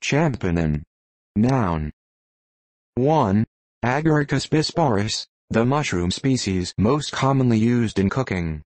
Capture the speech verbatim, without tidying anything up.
Champignon. Noun. one. Agaricus bisporus, the mushroom species most commonly used in cooking.